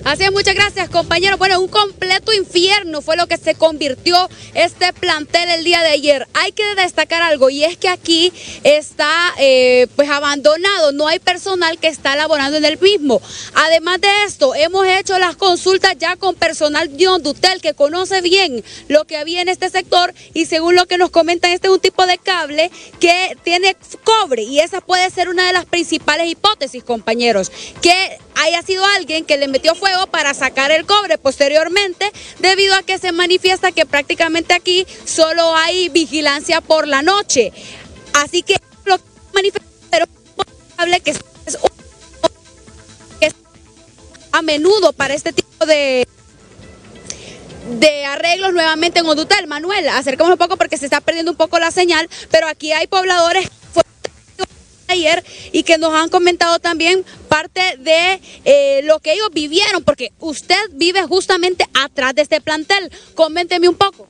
Así es, muchas gracias, compañeros. Bueno, un completo infierno fue lo que se convirtió este plantel el día de ayer. Hay que destacar algo, y es que aquí está pues abandonado, no hay personal que está laborando en el mismo. Además de esto, hemos hecho las consultas ya con personal de Hondutel que conoce bien lo que había en este sector, y según lo que nos comentan, este es un tipo de cable que tiene cobre, y esa puede ser una de las principales hipótesis, compañeros, que haya sido alguien que le metió fuego para sacar el cobre posteriormente, debido a que se manifiesta que prácticamente aquí solo hay vigilancia por la noche. Así que lo que manifiesta es probable que es a menudo para este tipo de arreglos nuevamente en Hondutel. Manuel, acercamos un poco porque se está perdiendo un poco la señal, pero aquí hay pobladores ayer y que nos han comentado también parte de lo que ellos vivieron, porque usted vive justamente atrás de este plantel. Coménteme un poco.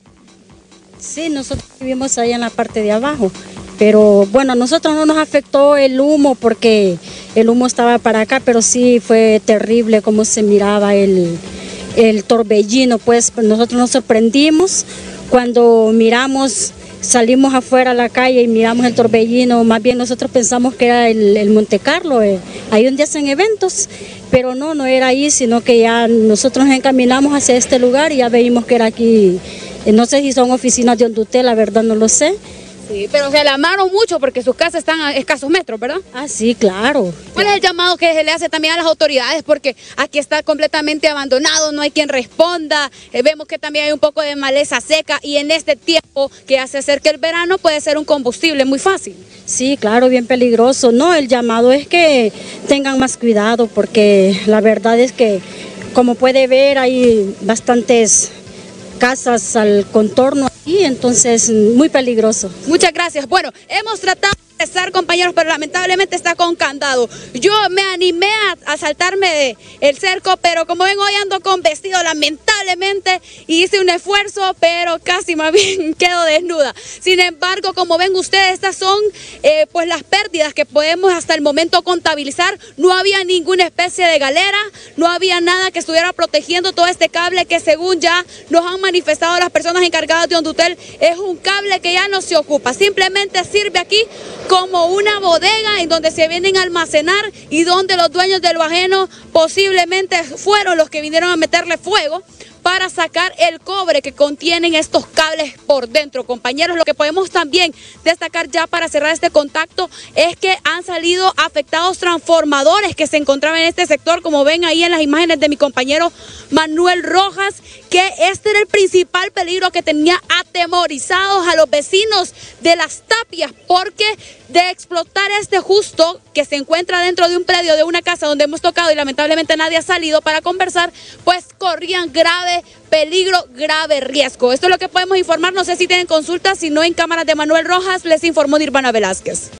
Sí, nosotros vivimos ahí en la parte de abajo, pero bueno, a nosotros no nos afectó el humo porque el humo estaba para acá, pero sí fue terrible cómo se miraba el torbellino. Pues nosotros nos sorprendimos cuando miramos. Salimos afuera a la calle y miramos el torbellino. Más bien nosotros pensamos que era el Monte Carlo, ahí donde hacen eventos, pero no era ahí, sino que ya nosotros nos encaminamos hacia este lugar y ya vimos que era aquí. No sé si son oficinas de Hondutel, la verdad no lo sé. Sí, pero se alarmaron mucho porque sus casas están a escasos metros, ¿verdad? Ah, sí, claro. ¿Cuál es el llamado que se le hace también a las autoridades? Porque aquí está completamente abandonado, no hay quien responda, vemos que también hay un poco de maleza seca, y en este tiempo que se acerca el verano puede ser un combustible muy fácil. Sí, claro, bien peligroso. No, el llamado es que tengan más cuidado, porque la verdad es que, como puede ver, hay bastantes casas al contorno y entonces muy peligroso. Muchas gracias. Bueno, hemos tratado de estar, compañeros, pero lamentablemente está con candado. Yo me animé a saltarme el cerco, pero como ven, hoy ando con vestido, lamentablemente hice un esfuerzo, pero casi más bien quedo desnuda. Sin embargo, como ven ustedes, estas son pues las pérdidas que podemos hasta el momento contabilizar. No había ninguna especie de galera, no había nada que estuviera protegiendo todo este cable que, según ya nos han manifestado las personas encargadas de Hondutel, es un cable que ya no se ocupa, simplemente sirve aquí como una bodega en donde se vienen a almacenar y donde los dueños de lo ajeno posiblemente fueron los que vinieron a meterle fuego para sacar el cobre que contienen estos cables por dentro. Compañeros, lo que podemos también destacar ya para cerrar este contacto es que han salido afectados transformadores que se encontraban en este sector, como ven ahí en las imágenes de mi compañero Manuel Rojas, que este era el principal peligro que tenía atemorizados a los vecinos de Las Tapias, porque de explotar este justo que se encuentra dentro de un predio de una casa donde hemos tocado y lamentablemente nadie ha salido para conversar, pues corrían grave peligro, grave riesgo. Esto es lo que podemos informar. No sé si tienen consultas, si no, en cámaras de Manuel Rojas les informó Nirvana Velázquez.